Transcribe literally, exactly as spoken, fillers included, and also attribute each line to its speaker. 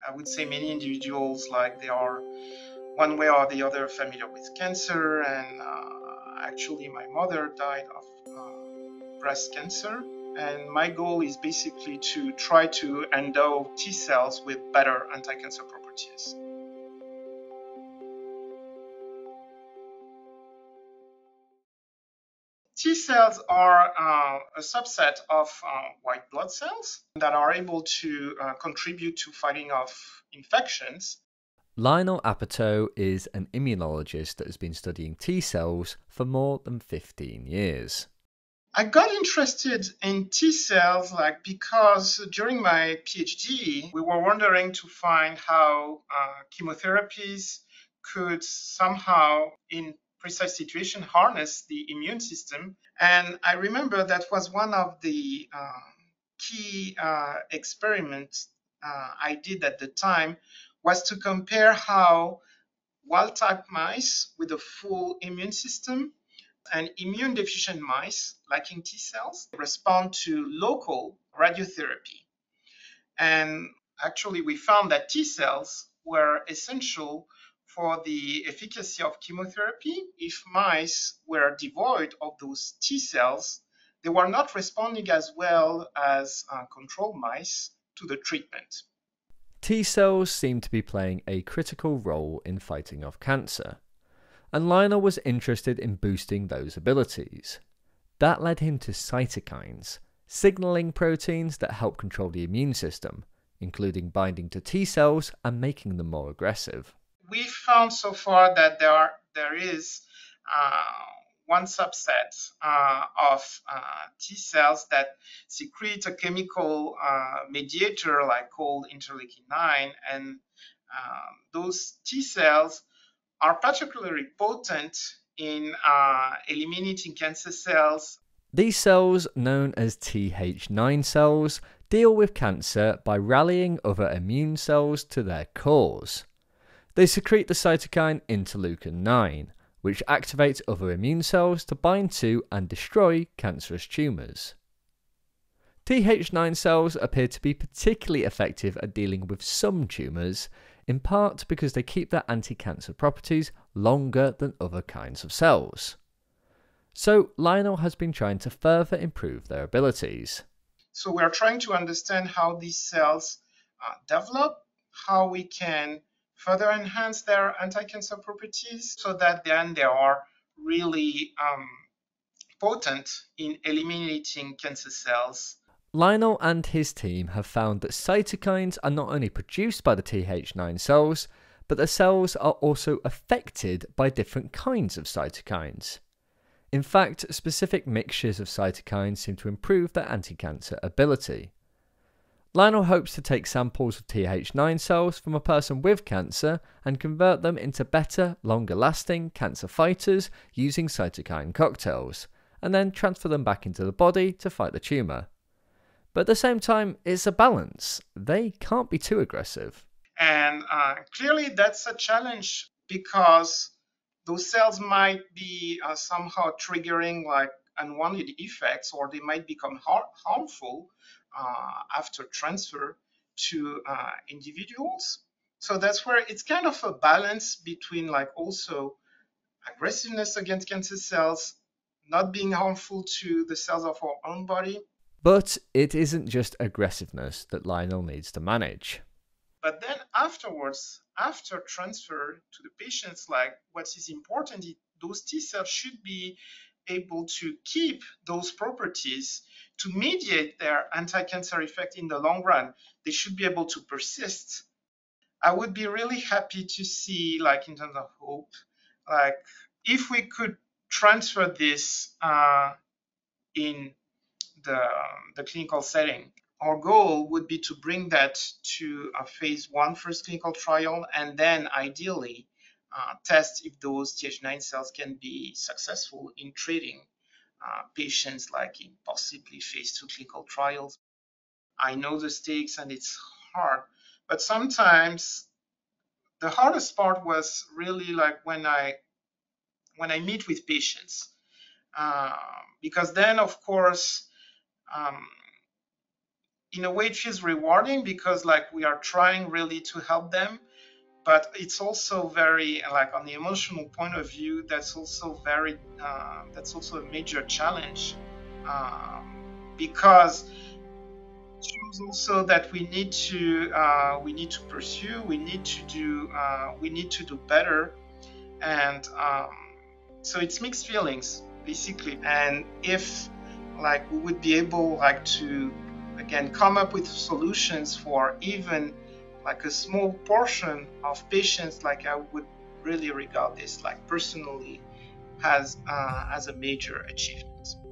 Speaker 1: I would say many individuals, like they are one way or the other familiar with cancer, and uh, actually my mother died of uh, breast cancer, and my goal is basically to try to endow T cells with better anti-cancer properties. T cells are uh, a subset of uh, white blood cells that are able to uh, contribute to fighting off infections.
Speaker 2: Lionel Apetoh is an immunologist that has been studying T cells for more than fifteen years.
Speaker 1: I got interested in T cells like because during my PhD, we were wondering to find how uh, chemotherapies could somehow, in precise situation, harness the immune system. And I remember that was one of the uh, key uh, experiments uh, I did at the time, was to compare how wild-type mice with a full immune system and immune deficient mice lacking T cells respond to local radiotherapy. And actually, we found that T cells were essential for the efficacy of chemotherapy. If mice were devoid of those T cells, they were not responding as well as uh, control mice to the treatment.
Speaker 2: T cells seem to be playing a critical role in fighting off cancer, and Lionel was interested in boosting those abilities. That led him to cytokines, signalling proteins that help control the immune system, including binding to T cells and making them more aggressive.
Speaker 1: We found so far that there are, there is uh, one subset uh, of uh, T cells that secrete a chemical uh, mediator like called interleukin nine, and uh, those T cells are particularly potent in uh, eliminating cancer cells.
Speaker 2: These cells, known as T H nine cells, deal with cancer by rallying other immune cells to their cause. They secrete the cytokine interleukin nine, which activates other immune cells to bind to and destroy cancerous tumours. T H nine cells appear to be particularly effective at dealing with some tumours, in part because they keep their anti-cancer properties longer than other kinds of cells. So Lionel has been trying to further improve their abilities.
Speaker 1: So we're trying to understand how these cells uh, develop, how we can further enhance their anti-cancer properties so that then they are really um, potent in eliminating cancer cells.
Speaker 2: Lionel and his team have found that cytokines are not only produced by the T H nine cells, but the cells are also affected by different kinds of cytokines. In fact, specific mixtures of cytokines seem to improve their anti-cancer ability. Lionel hopes to take samples of T H nine cells from a person with cancer and convert them into better, longer-lasting cancer fighters using cytokine cocktails, and then transfer them back into the body to fight the tumour. But at the same time, it's a balance. They can't be too aggressive.
Speaker 1: And uh, clearly that's a challenge because those cells might be uh, somehow triggering like unwanted effects, or they might become har harmful uh, after transfer to uh, individuals. So that's where it's kind of a balance between like also aggressiveness against cancer cells, not being harmful to the cells of our own body.
Speaker 2: But it isn't just aggressiveness that Lionel needs to manage.
Speaker 1: But then afterwards, after transfer to the patients, like what is important is those T cells should be able to keep those properties to mediate their anti-cancer effect in the long run. They should be able to persist. I would be really happy to see, like in terms of hope, like if we could transfer this uh, in the, the clinical setting. Our goal would be to bring that to a phase one first clinical trial, and then ideally uh, test if those T H nine cells can be successful in treating uh, patients like in possibly phase two clinical trials. I know the stakes and it's hard, but sometimes the hardest part was really like when I when I meet with patients, uh, because then of course um, in a way it feels rewarding because like we are trying really to help them, but it's also very like on the emotional point of view, that's also very uh, that's also a major challenge, um, because it shows also that we need to uh, we need to pursue, we need to do uh, we need to do better, and um, so it's mixed feelings basically. And if like we would be able like to again come up with solutions for even like a small portion of patients, like I would really regard this like personally as uh, as a major achievement.